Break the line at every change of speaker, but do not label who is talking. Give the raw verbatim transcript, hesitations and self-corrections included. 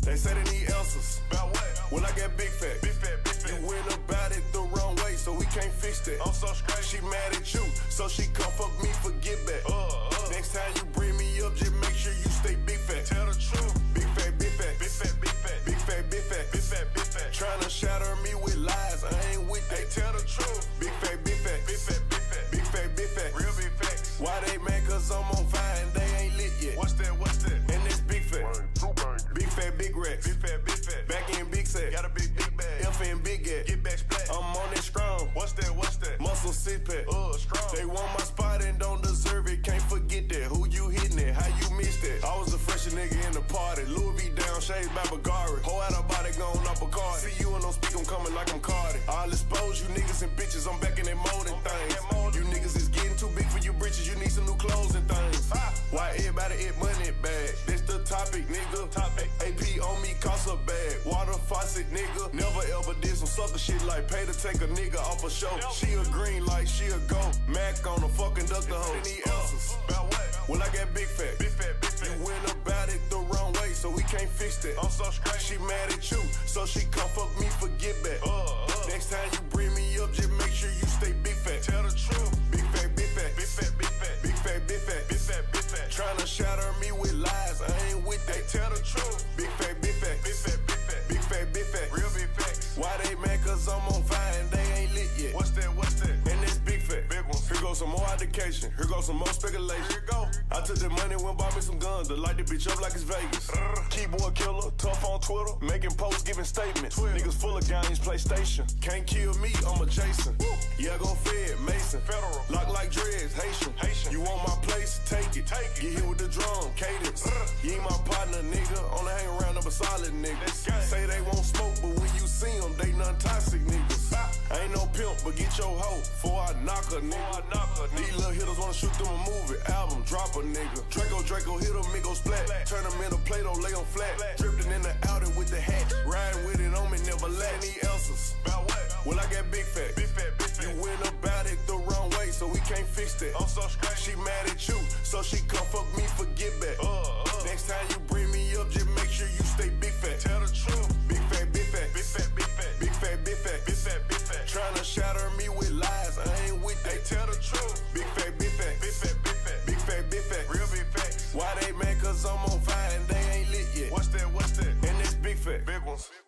They say they need answers.
About what?
Well, I got big fat.
Big fat, big fat.
You went about it the wrong way, so we can't fix that.
I'm so straight.
She mad at you, so she come fuck me for get back.
Uh, uh.
Next time you bring me up, just make sure you stay big fat.
Tell the truth.
Big fat, big fat.
Big fat, big fat.
Big fat, big fat.
Big fat, big fat.
Tryna shatter me with lies, I ain't with
Hey,
that.
tell the truth.
Big fat, big fat.
Big fat, big fat.
Big fat, big fat.
Real big facts.
Why they mad? Cause I'm on fire and they ain't lit yet.
What's that? What's that?
And it's big fat.
Two bang.
Big fat, big racks.
Big fat, big fat.
Back in big set.
Got a big, big bag.
F and big at.
Get back splat.
I'm on it strong.
What's that? What's that?
Muscle six pack.
Uh, strong.
They want my spot and don't deserve it. Can't forget that. Who you hitting it? How you missed it? I was the freshest nigga in the party. Louis V down, shades by Bagari. Whole out of body gone up a card. See you and don't speak, I'm coming like I'm Cardi. I'll expose you niggas and bitches. I'm back in that molding things. You niggas is getting too big for your britches. You need some new clothes and things. Why everybody eat money bag? That's the topic, nigga.
Topic.
A P on me cost a bag. Water faucet, nigga. Never ever did some sucker shit like pay to take a nigga off a show. She a green like she a go. Mac on a fucking duck the hoe. Any answers?
About what?
Well, I got big fat.
Big fat, big fat.
You went about it the wrong way, so we can't fix that.
I'm so straight.
She mad at you, so she come fuck me for get back.
Uh, uh.
Next time you bring me up, just make sure you stay big fat.
Tell the truth.
Big fat, big fat.
Big fat, big fat.
Big fat, big fat.
Big fat, big fat.
Tryna shatter me with lies, I ain't with
Hey,
that.
tell the truth.
Big fat, big fat.
Big fat, big fat.
Big fat, big fat.
Real big facts.
Why they mad? Cause I'm on fire and they ain't lit yet.
What's that? What's that?
And it's big fat.
Big ones.
Here goes some more education. Here goes some more speculation.
Here you go.
I took the money, went bought me some guns to light the bitch up like it's Vegas. Keyboard killer, tough on Twitter, making posts, giving statements.
Twitter.
Niggas full of games, PlayStation. Can't kill me, I'm a Jason.
Woo.
Yeah, go Fed, Mason.
Federal.
Lock like dreads, Haitian.
Haitian.
You want my place? Take it.
Take it.
Get hit with the drum, cadence. You ain't my partner, nigga. Only hang around up a solid nigga.
That's gang.
Say they won't smoke, but when you see them, they non-toxic niggas. I ain't no pimp, but get your hoe before I knock a nigga.
I knock her,
These little hitters wanna shoot them a movie, album, drop a nigga. Draco, Draco, hit them, it go splat. Turn them into Play-Doh, lay them flat. Drifting in the Audi with the hatch. Riding with it on me, never lack. Any answers?
About what?
Well, I got big fat.
Big fat, big fat.
You went about it the wrong way, so we can't fix that.
I'm so straight.
She mad at you, so she come fuck me for get back.
Uh, uh.
Next time you bring me up, just make sure you stay big fat.
Tell the truth.
Big fat, big fat.
Big fat, big fat.
Big fat, big fat.
Big fat, big fat.
Tryna shatter me with lies, I ain't with
Hey,
that.
tell the truth.
Big fat, big fat.
Big fat, big fat.
Big fat, big fat.
Real big facts.
Why they mad? Cause I'm on fire and they ain't lit yet.
What's that? What's that?
And it's big fat.
Big ones.